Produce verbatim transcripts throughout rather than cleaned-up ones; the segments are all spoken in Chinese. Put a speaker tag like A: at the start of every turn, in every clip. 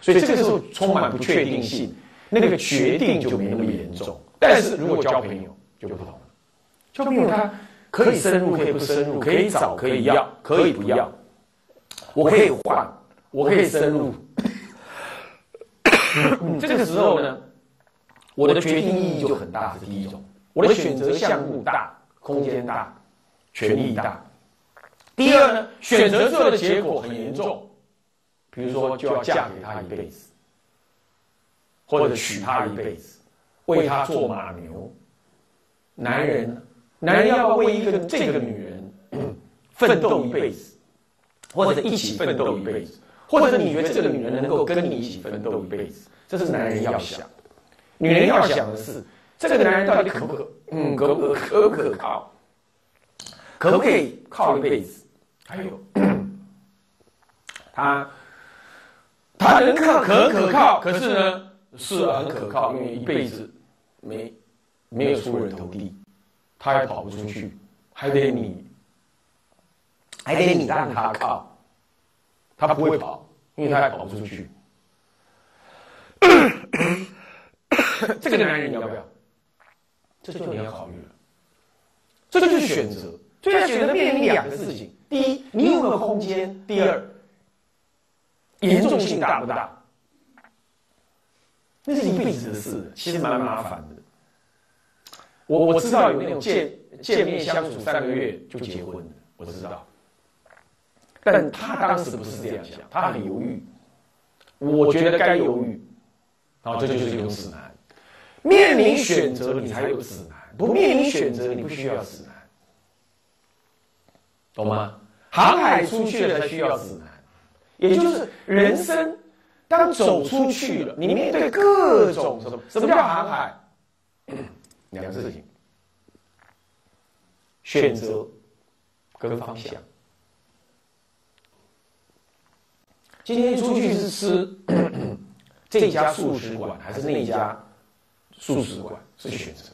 A: 所以这个时候充满不确定性，那个决定就没那么严重。但是如果交朋友就不同了，交朋友他可以深入，可以不深入，可以找，可以要，可以不要，我可以换，我可以深入。这个时候呢，我的决定意义就很大，是第一种。我的选择项目大，空间大，权力大。第二呢，选择之后的结果很严重，比如说就要嫁给他一辈子，或者娶他一辈子，为他做马牛。男人，男人要为一个这个女人奋斗一辈子，或者一起奋斗一辈子，或者你觉得这个女人能够跟你一起奋斗一辈子，这是男人要想的。女人要想的是，这个男人到底可不可，嗯，可不可可不可靠，可不可以靠一辈子？还有，他他能靠可可靠，可是呢是很可靠，因为一辈子没没有出人头地，他也跑不出去，还得你还得你让他靠，他不会跑，因为他也跑不出去。这个男人你要不要？这就你要考虑了，这就是选择。所以要选择面临两个事情：第一，你有没有空间；第二，严重性大不大？那是一辈子的事，其实蛮麻烦的。我我知道有那种见见面相处三个月就结婚的，我知道。但他当时不是这样想，他很犹豫。我觉得该犹豫，然后这就是一种指南。面临选择，你才有指南；不面临选择，你不需要指南，懂吗？航海出去了才需要指南，也就是人生当走出去了，你面对各种什么？什么叫航海？两个事情：选择跟方向。今天出去是吃这家素食馆还是那家素食馆，是选择。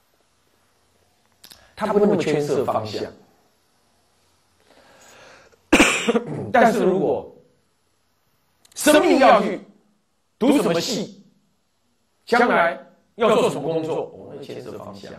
A: 他不那么圈涉方向。但是如果生命要去读什么系，将来要做什么工作，我们牵涉方向，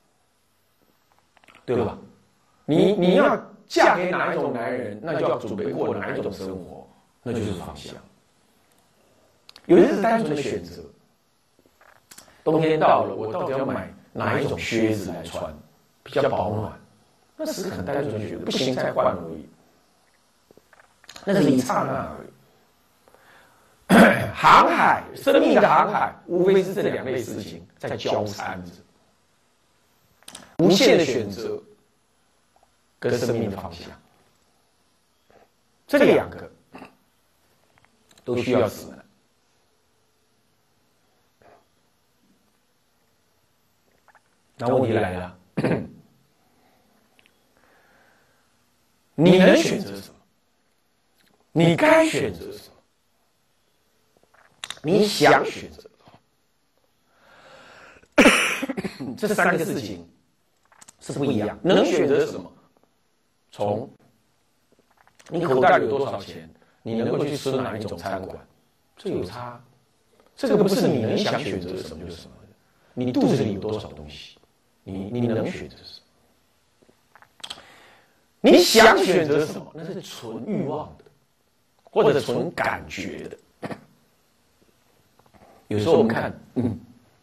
A: 对吧？你你要嫁给哪一种男人，那就要准备过哪一种生活，那就是方向。有的是单纯的选择，冬天到了，我到底要买哪一种靴子来穿，比较保暖？那是很单纯的选择，不行再换而已。那是一刹那而已。航海，生命的航海，无非是这两类事情在交缠着，无限的选择跟生命的方向，这两个都需要指南。那问题来了，你能选择什么？你该选择什么？你想选择什么？这三个事情是不一样。能选择什么？从你口袋里有多少钱，你能够去吃哪一种餐馆，这有差。这个不是你能想选择什么就是什么的。你肚子里有多少东西，你你能选择什么？你想选择什么？那是纯欲望的，或者纯感觉的。有时候我们看，嗯，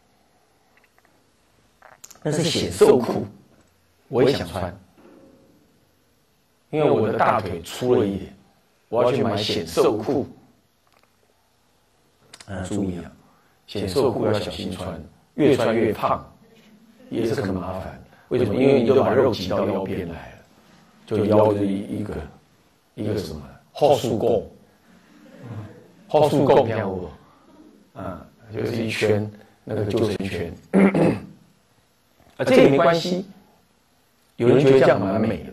A: 那是显瘦裤，我也想穿，因为我的大腿粗了一点，我要去买显瘦裤。嗯，注意啊，显瘦裤要小心穿，越穿越胖，也是很麻烦。为什么？因为你都把肉挤到腰边来了，就腰的一一个一个什么后束弓，后束弓偏我，啊。就是一圈那个救生圈，啊，这也没关系。有人觉得这样蛮美的，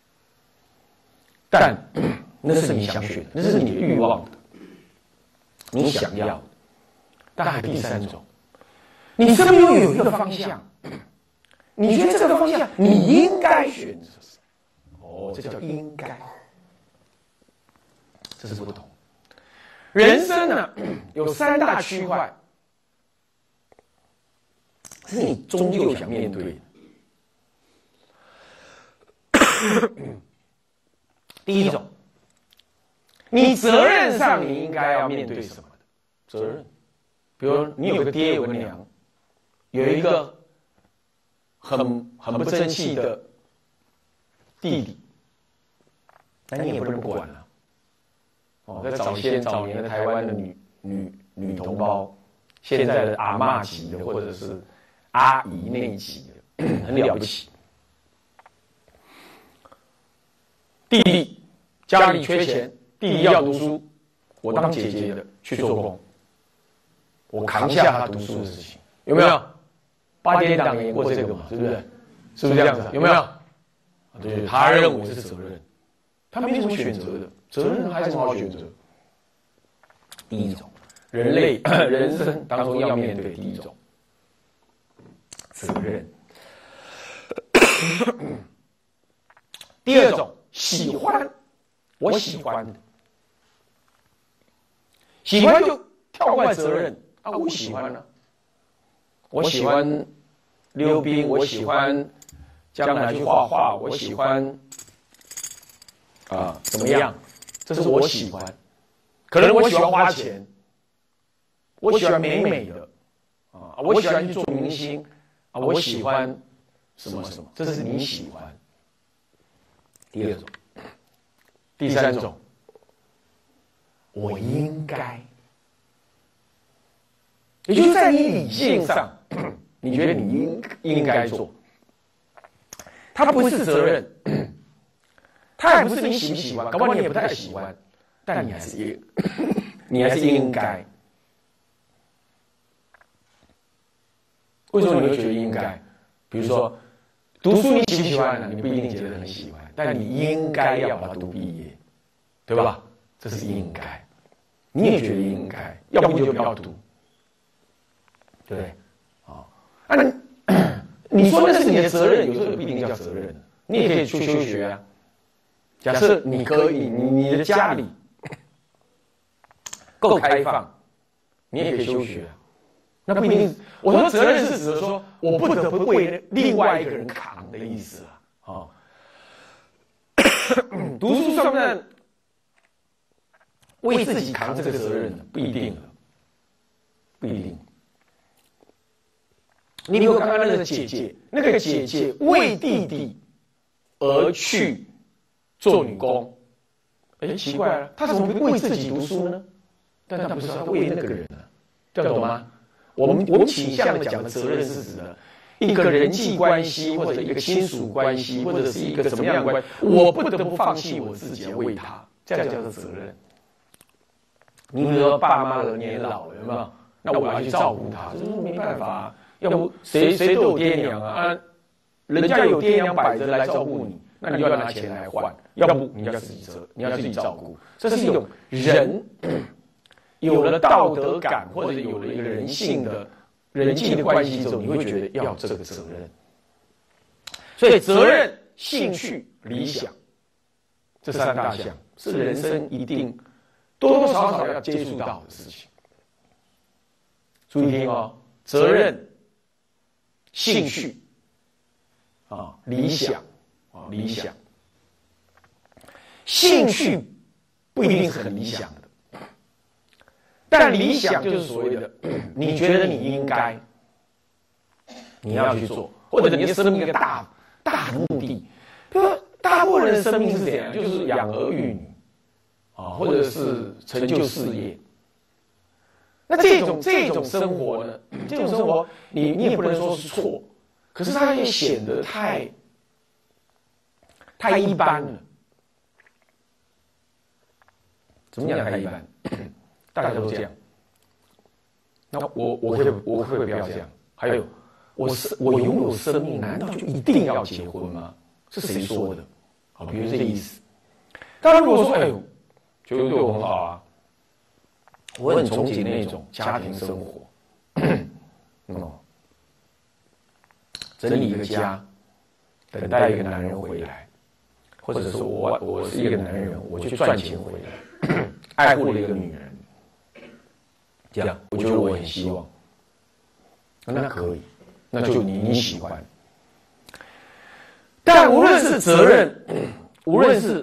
A: 但那是你想选的，那是你的欲望的，你想要的。但还第三种，你生命有一个方向，你觉得这个方向你应该选择什么？哦，这叫应该，这是不同。 人生呢有三大区块，是你终究想面对的。第一种，你责任上你应该要面对什么的责任？比如你有个爹有个娘，有一个很很不争气的弟弟，那你也不能管了。哦，在早先早年的台湾的女女女同胞，现在的阿嬷级的或者是阿姨那一级的，很了不起。弟弟家里缺钱，弟弟要读书，我当姐姐的去做工，我扛下他读书的事情，有没有？八点档演过这个嘛，是不是？是不是这样子？有没有？对，他认为是责任，他没什么选择的，责任还有什么好选择？第一种，人类人生当中要面对第一种责任。第二种，喜欢，我喜欢的，喜欢就跳过责任啊，我喜欢呢、啊，我喜欢溜冰，我喜欢将来去画画，我喜欢啊怎么样？这是我喜欢。可能我喜欢花钱，我喜欢美美的啊，我喜欢去做明星啊，我喜欢什么什么，这是你喜欢。第二种，第三种，我应该，也就是在你理性上，你觉得你应应该做，它不是责任，它也不是你喜不喜欢，搞不好你也不太喜欢，但你还是应，你还是应该。为什么你会觉得应该？比如说，读书你喜不喜欢呢？你不一定觉得很喜欢，但你应该要把它读毕业，对吧？这是应该，你也觉得应该，要不你就不要读，对不对？啊，那你你说那是你的责任，有时候也不一定叫责任，你也可以去休学啊。假设你可以，你你的家里够开放，你也可以休学啊。那不一定，我说责任是指的说，我不得不为另外一个人扛的意思啊。哦，读书算不算为自己扛这个责任呢？不一定，不一定。你比如刚刚那个姐姐，那个姐姐为弟弟而去做女工，哎，奇怪了，她怎么不为自己读书呢？但她不是她为那个人啊，这样懂吗？我们我们倾向的讲的责任是指的一个人际关系，或者一个亲属关系，或者是一个怎么样的关系，我不得不放弃我自己来为他，这样叫做责任。你比如说爸妈年老了，有没有？那我要去照顾他，这是没办法、啊，要不谁谁都有爹娘啊啊，人家有爹娘摆着来照顾你，那你就要拿钱来换，要不你要自己责，你要自己照顾，这是一种人。有了道德感，或者有了一个人性的人际的关系之后，你会觉得要这个责任。所以责任、兴趣、理想这三大项是人生一定多多少少要接触到的事情。注意听哦，责任、兴趣啊、理想啊、理想，兴趣不一定是很理想的。但理想就是所谓的，你觉得你应该，你要去做，或者你的生命一个大大的目的，比如说大部分人的生命是怎样，就是养儿育女，啊，或者是成就事业。那这种这种生活呢，这种生活你你也不能说是错，可是它也显得太太一般了。怎么讲太一般？大家都这样，那我我会我会不要这样？还有，我是我拥有生命，难道就一定要结婚吗？是谁说的？好，比如这意思。当然，如果说哎呦，觉得对我很好啊，我很憧憬那种家庭生活，嗯，整理一个家，等待一个男人回来，或者说我我是一个男人，我去赚钱回来，爱护了一个女人。 这样，我觉得我很希望，那可以，那就你你喜欢。但无论是责任，无论是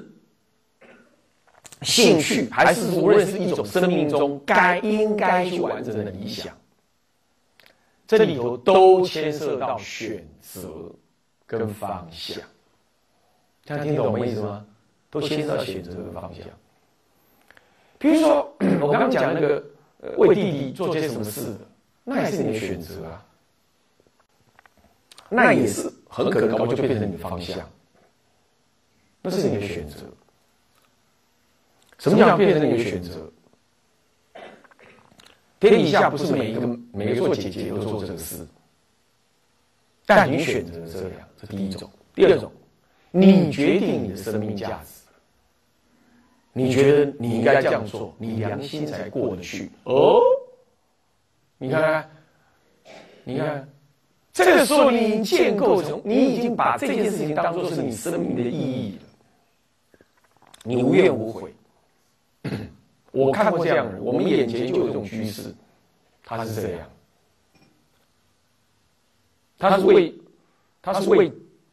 A: 兴趣，还是无论是一种生命中该应该去完成的理想，这里头都牵涉到选择跟方向。大家听懂我意思吗？都牵涉到选择跟方向。比如说，我刚刚讲那个呃为弟弟做些什么事的，那也是你的选择啊，那也是很可能搞不好就变成你的方向，那是你的选择。什么叫变成你的选择？天底下不是每一个每个做姐姐都做这个事，但你选择这样，这第一种。第二种，你决定你的生命价值。你觉得你应该这样做，你良心才过得去哦。你看看，你看，这个时候你已经建构成，你已经把这件事情当作是你生命的意义了，你无怨无悔。我看过这样的人，我们眼前就有这种居士，他是这样，他是为，他是为，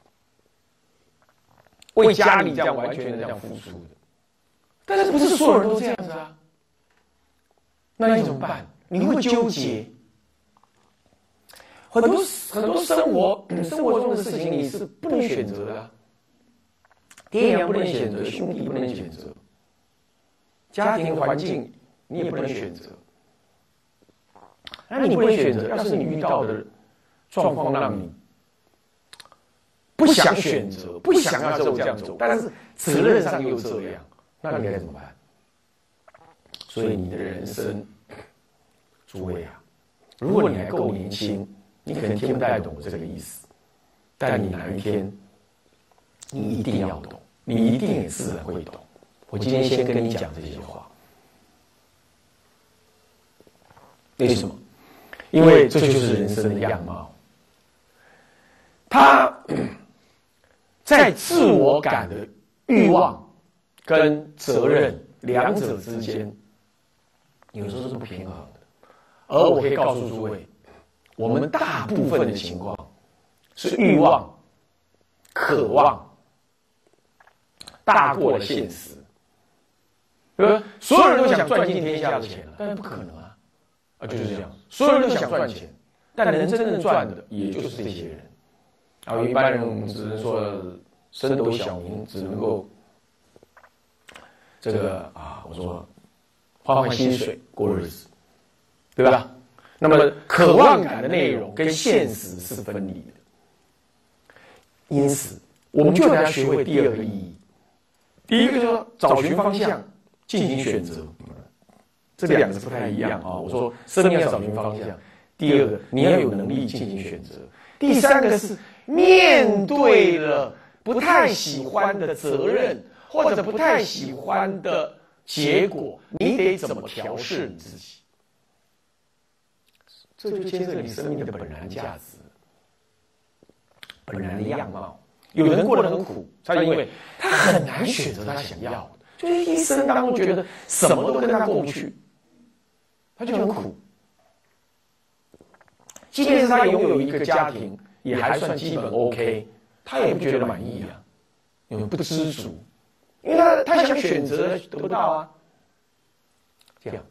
A: 为家里这样完全的这样付出的。但是不是所有人都这样子啊？那你怎么办？你会纠结。很多很多生活生活中的事情你是不能选择的、啊，爹娘不能选择，兄弟不能选择，家庭环境你也不能选择。那你不能选择，要是你遇到的状况让你不想选择，不想要走这样走，但是责任上又这样。那你该怎么办？所以你的人生，诸位啊，如果你还够年轻，你可能听不太懂这个意思，但你哪一天，你一定要懂，你一定也自然会懂。我今天先跟你讲这些话，为什么？因为这就是人生的样貌。他在自我感的欲望跟责任两者之间，有时候是不平衡的。而我可以告诉诸位，我们大部分的情况是欲望、渴望大过了现实。对吧？所有人都想赚尽天下的钱，但是不可能啊！啊，就是这样，所有人都想赚钱，但能真正赚的也就是这些人。啊，一般人我们只能说升斗小民，只能够。这个啊，我说换换薪水过日子，对吧？那么渴望感的内容跟现实是分离的，因此我们就得要学会第二个意义。第一个就是找寻方向，进行选择，这两个是不太一样啊。我说生命要找寻方向，第二个你要有能力进行选择，第三个是面对了不太喜欢的责任。或者不太喜欢的结果，你得怎么调试你自己？这就牵涉你生命的本然价值、本然的样貌。有人过得很苦，他因为他很难选择他想要的，就是一生当中觉得什么都跟他过不去，他就很苦。即便是他拥有一个家庭，也还算基本 OK， 他也不觉得满意啊，因为不知足。因为他他想选择得不到啊，这样，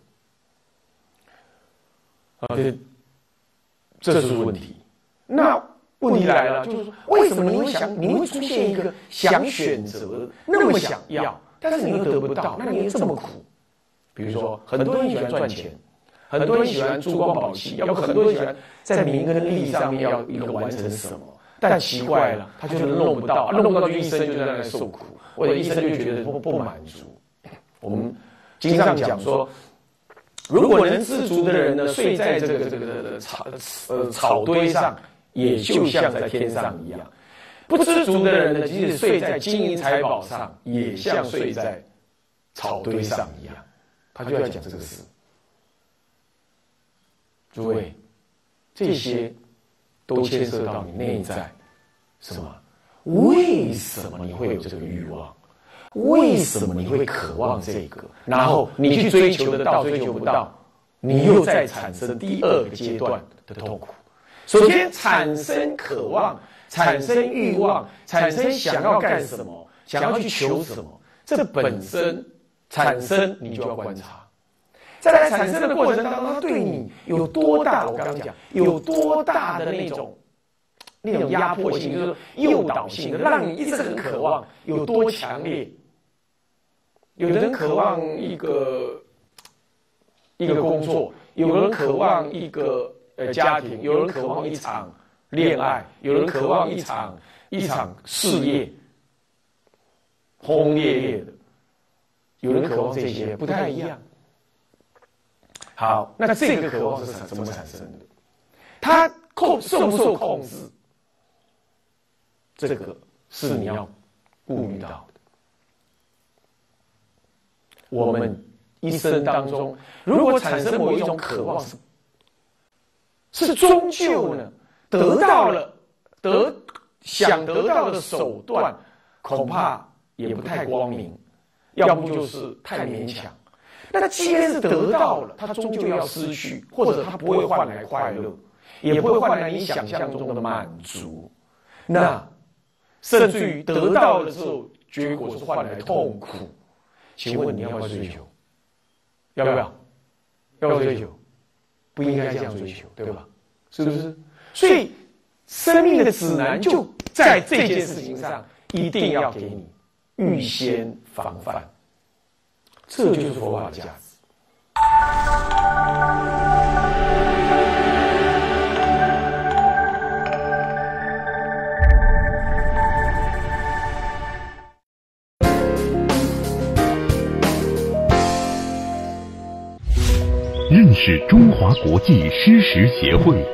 A: 啊，这这就是问题。那问题来了，就是说，为什么你会想，你会出现一个想选择，那么想要，但是你又得不到，那你又这么苦？比如说，很多人喜欢赚钱，很多人喜欢珠光宝气，要很多人喜欢在名跟利上面要一个完成什么。但奇怪了，他就是弄不到，弄不到就一生就在那里受苦，或者一生就觉得不不满足。我们经常讲说，如果能知足的人呢，睡在这个这个草呃草堆上，也就像在天上一样；不知足的人呢，即使睡在金银财宝上，也像睡在草堆上一样。他就要讲这个事。诸位，这些都牵涉到你内在什么？为什么你会有这个欲望？为什么你会渴望这个？然后你去追求得到，追求不到， 你又在产生第二个阶段的痛苦。首先产生渴望，产生欲望，产生想要干什么，想要去求什么，这本身产生你就要观察。在来产生的过程当中，它对你有多大？我刚刚讲有多大的那种那种压迫性，就是诱导性的，让你一直很渴望，有多强烈？有人渴望一个一个工作，有人渴望一个呃家庭，有人渴望一场恋爱，有人渴望一场一场事业，轰轰烈烈的，有人渴望这些，不太一样。好，那这个渴望是怎么产生的？它控受不受控制？这个是你要顾虑到的。我们一生当中，如果产生某一种渴望是，是终究呢得到了得想得到的手段，恐怕也不太光明，要不就是太勉强。那既然是得到了，它终究要失去，或者它不会换来快乐，也不会换来你想象中的满足。那甚至于得到了之后，结果是换来痛苦。请问你要不要追求？要不要？要不要追求？不应该这样追求，对吧？是不是？所以生命的指南就在这件事情上，一定要给你预先防范。这就是佛法的价值。
B: 认识中华国际施食协会。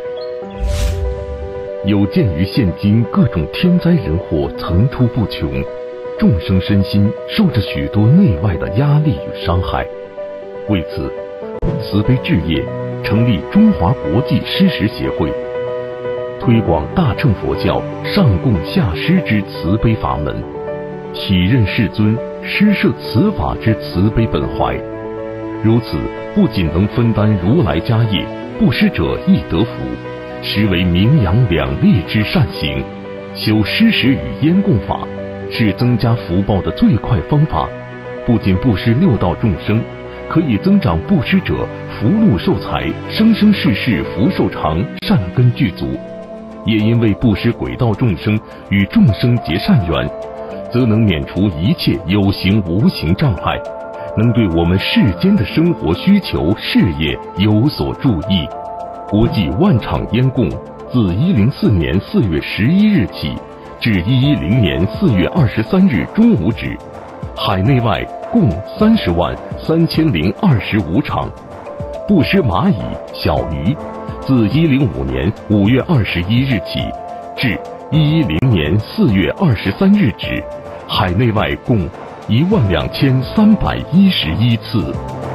B: 有鉴于现今各种天灾人祸层出不穷，众生身心受着许多内外的压力与伤害，为此，慈悲置业成立中华国际施食协会，推广大乘佛教上供下施之慈悲法门，体认世尊施设此法之慈悲本怀。如此，不仅能分担如来家业，布施者亦得福，实为名扬两利之善行。修施食与烟供法，是增加福报的最快方法。不仅布施六道众生，可以增长布施者福禄寿财，生生世世福寿长，善根具足。也因为布施轨道众生与众生结善缘，则能免除一切有形无形障碍，能对我们世间的生活需求、事业有所助益。国际万场烟供自一零四年四月十一日起至一一零年四月二十三日中午止，海内外共三十万三千零二十五场。布施蚂蚁、小鱼，自一零五年五月二十一日起至一一零年四月二十三日止，海内外共一万两千三百一十一次。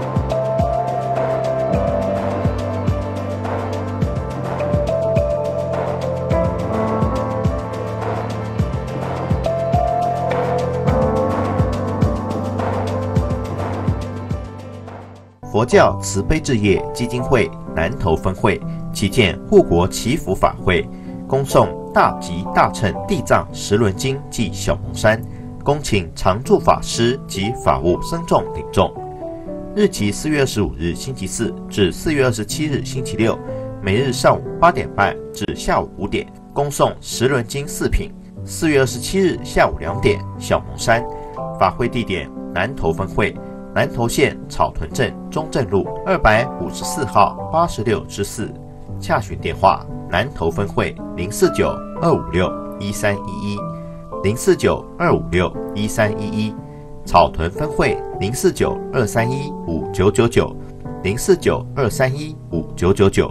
C: 佛教慈悲置业基金会南投分会旗舰护国祈福法会，恭送大吉大乘地藏十轮经暨小蒙山，恭请常住法师及法务僧众领众。日期四月二十五日星期四至四月二十七日星期六，每日上午八点半至下午五点，恭送十轮经四品。四月二十七日下午两点，小蒙山。法会地点南投分会。南投县草屯镇中正路二百五十四号八十六之四，洽询电话：南投分会零四九二五六一三一一，零四九二五六一三一一，草屯分会零四九二三一五九九九，零四九二三一五九九九。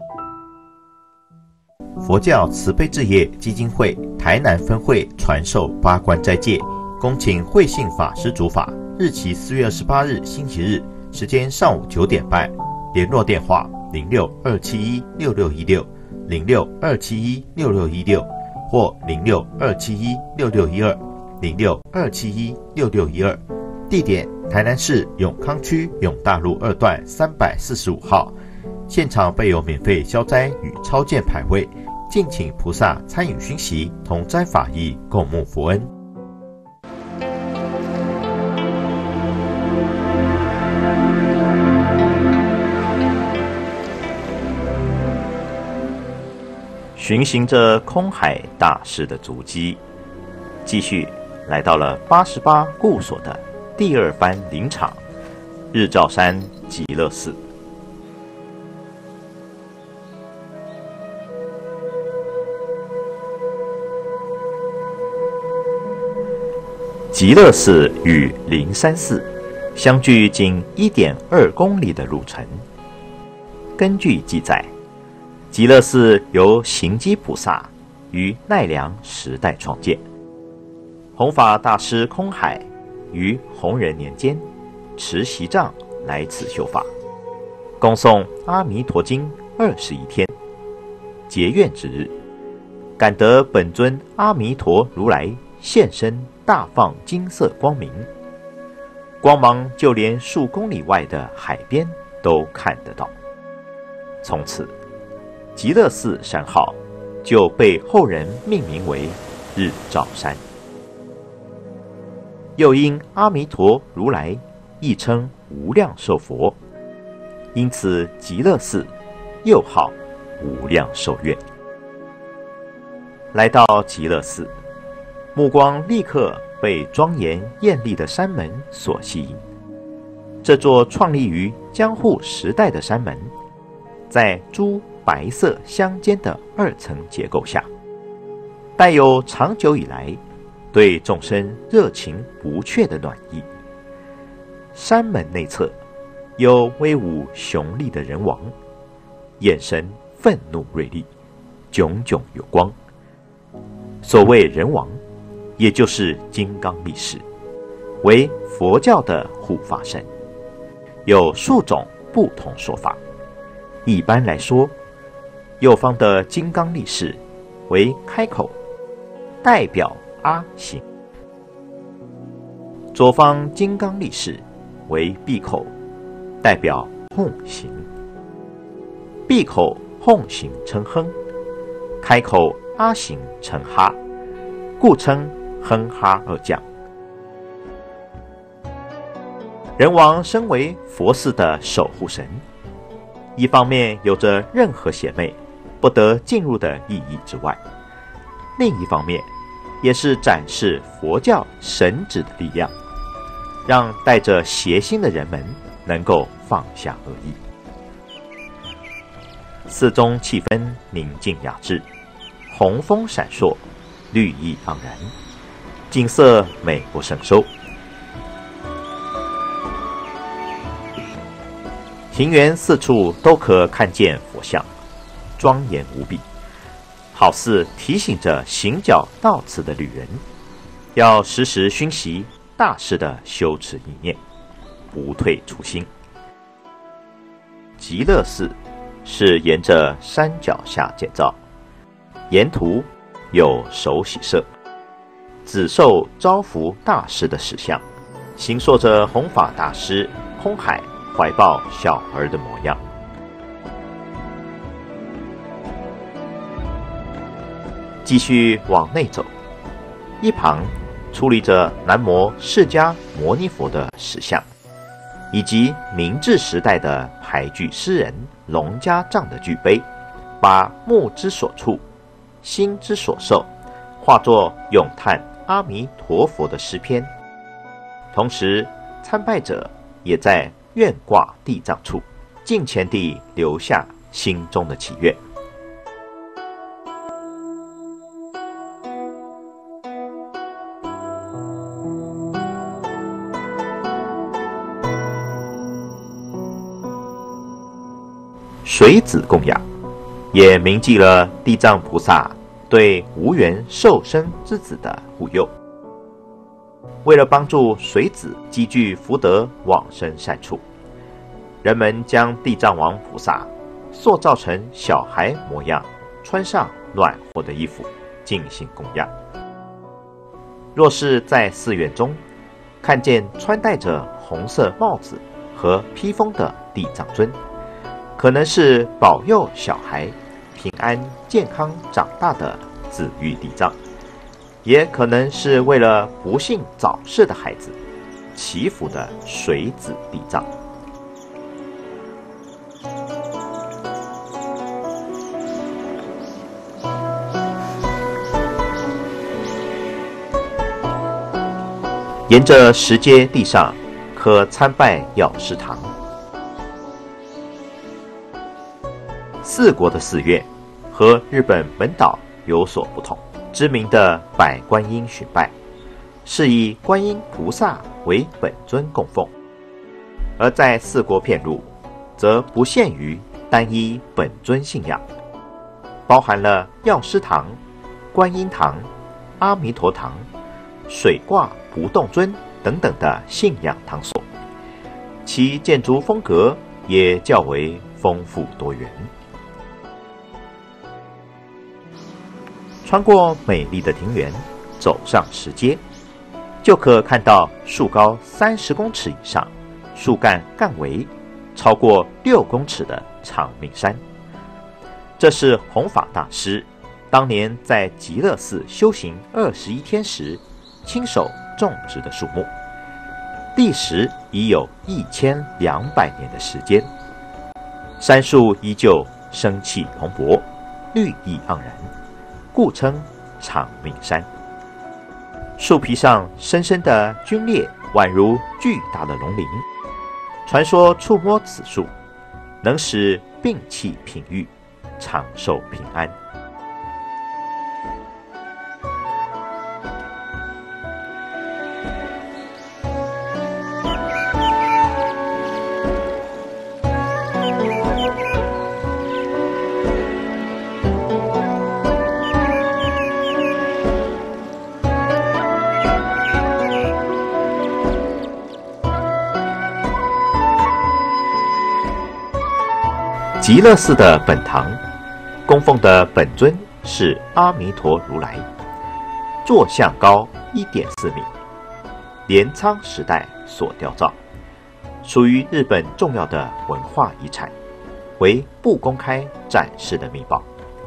C: 佛教慈悲置业基金会台南分会传授八关斋戒，恭请慧信法师主法。日期四月二十八日星期日，时间上午九点半，联络电话零六二七一六六一六零六二七一六六一六或零六二七一六六一二零六二七一六六一二。地点台南市永康区永大路二段三百四十五号， 现场备有免费消灾与超荐牌位，敬请菩萨参与熏习，同沾法益，共沐佛恩。
D: 巡行着空海大师的足迹，继续来到了八十八故所的第二番林场日照山极乐寺。极乐寺与灵山寺相距仅 一点二公里的路程。根据记载，极乐寺由行基菩萨于奈良时代创建，弘法大师空海于弘仁年间持席杖来此修法，恭诵《阿弥陀经》二十一天。结愿之日，感得本尊阿弥陀如来现身，大放金色光明，光芒就连数公里外的海边都看得到。从此极乐寺山号就被后人命名为日照山。又因阿弥陀如来亦称无量寿佛，因此极乐寺又号无量寿院。来到极乐寺，目光立刻被庄严艳丽的山门所吸引。这座创立于江户时代的山门，在朱白色相间的二层结构下，带有长久以来对众生热情不却的暖意。山门内侧有威武雄立的人王，眼神愤怒锐利，炯炯有光。所谓人王，也就是金刚力士，为佛教的护法神，有数种不同说法。一般来说，右方的金刚力士为开口，代表阿行；左方金刚力士为闭口，代表吽行。闭口吽行称哼，开口阿行称哈，故称哼哈二将。人王身为佛寺的守护神，一方面有着任何邪魅不得进入的意义之外，另一方面也是展示佛教神旨的力量，让带着邪心的人们能够放下恶意。寺中气氛宁静雅致，红枫闪烁，绿意盎然，景色美不胜收。庭园四处都可看见佛像，庄严无比，好似提醒着行脚到此的旅人，要时时熏习大师的修持意念，不退初心。极乐寺是沿着山脚下建造，沿途有手洗社、紫寿招福大师的石像，形塑着弘法大师空海怀抱小儿的模样。继续往内走，一旁矗立着南无释迦牟尼佛的石像，以及明治时代的俳句诗人龙家丈的句碑，把目之所处、心之所受化作咏叹阿弥陀佛的诗篇。同时，参拜者也在愿挂地藏处敬虔地留下心中的祈愿。水子供养也铭记了地藏菩萨对无缘受生之子的护佑。为了帮助水子积聚福德往生善处，人们将地藏王菩萨塑造成小孩模样，穿上暖和的衣服进行供养。若是在寺院中看见穿戴着红色帽子和披风的地藏尊， 可能是保佑小孩平安健康长大的紫玉地藏，也可能是为了不幸早逝的孩子祈福的水子地藏。沿着石阶地上，可参拜药师堂。四国的寺院和日本本岛有所不同，知名的百观音巡拜是以观音菩萨为本尊供奉，而在四国遍路，则不限于单一本尊信仰，包含了药师堂、观音堂、阿弥陀堂、水挂不动尊等等的信仰堂所，其建筑风格也较为丰富多元。穿过美丽的庭园，走上石阶，就可看到树高三十公尺以上、树干干围超过六公尺的长命山。这是弘法大师当年在极乐寺修行二十一天时亲手种植的树木，历时已有一千两百年的时间，山树依旧生气蓬勃，绿意盎然，故称长命山。树皮上深深的皲裂，宛如巨大的龙鳞。传说触摸此树，能使病气平愈，长寿平安。极乐寺的本堂供奉的本尊是阿弥陀如来，坐像高 一点四米，镰仓时代所雕造，属于日本重要的文化遗产，为不公开展示的秘宝。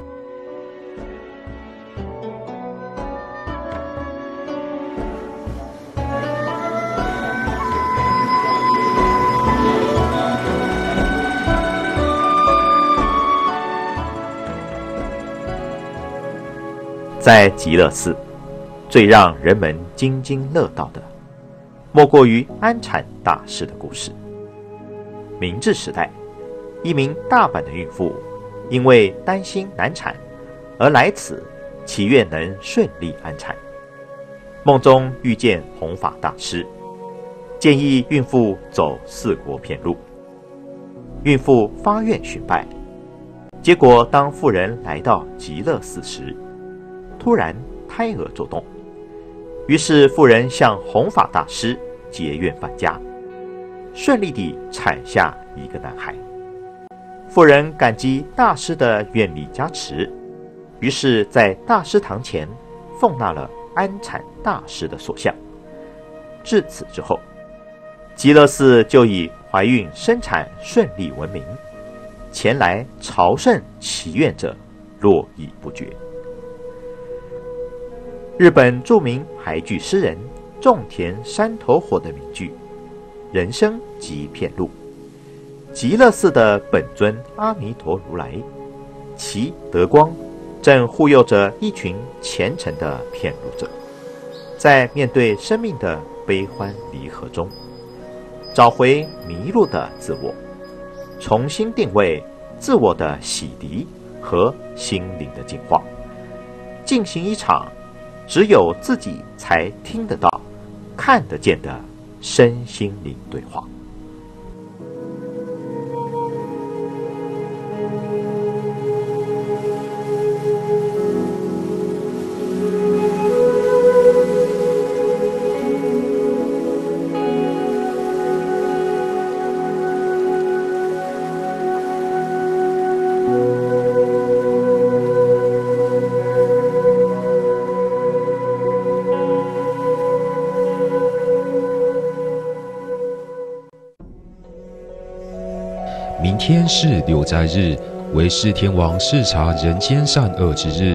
D: 在极乐寺，最让人们津津乐道的，莫过于安产大师的故事。明治时代，一名大阪的孕妇因为担心难产而来此，祈愿能顺利安产。梦中遇见弘法大师，建议孕妇走四国遍路。孕妇发愿寻拜，结果当妇人来到极乐寺时，突然胎儿作动，于是妇人向弘法大师结愿返家，顺利地产下一个男孩。妇人感激大师的愿力加持，于是在大师堂前奉纳了安产大师的塑像。自此之后，极乐寺就以怀孕生产顺利闻名，前来朝圣祈愿者络绎不绝。日本著名俳句诗人种田山头火的名句“人生即遍路”，极乐寺的本尊阿弥陀如来，其德光正护佑着一群虔诚的遍路者，在面对生命的悲欢离合中，找回迷路的自我，重新定位自我的洗涤和心灵的净化，进行一场只有自己才听得到、看得见的身心灵对话。
E: 天市六斋日，为释天王视察人间善恶之日。